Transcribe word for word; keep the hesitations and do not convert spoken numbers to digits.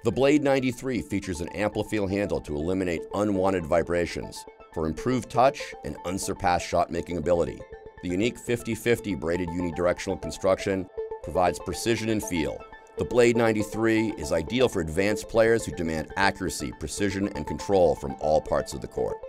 The Blade ninety-three features an amplifeel handle to eliminate unwanted vibrations for improved touch and unsurpassed shot-making ability. The unique fifty fifty braided unidirectional construction provides precision and feel. The Blade ninety-three is ideal for advanced players who demand accuracy, precision, and control from all parts of the court.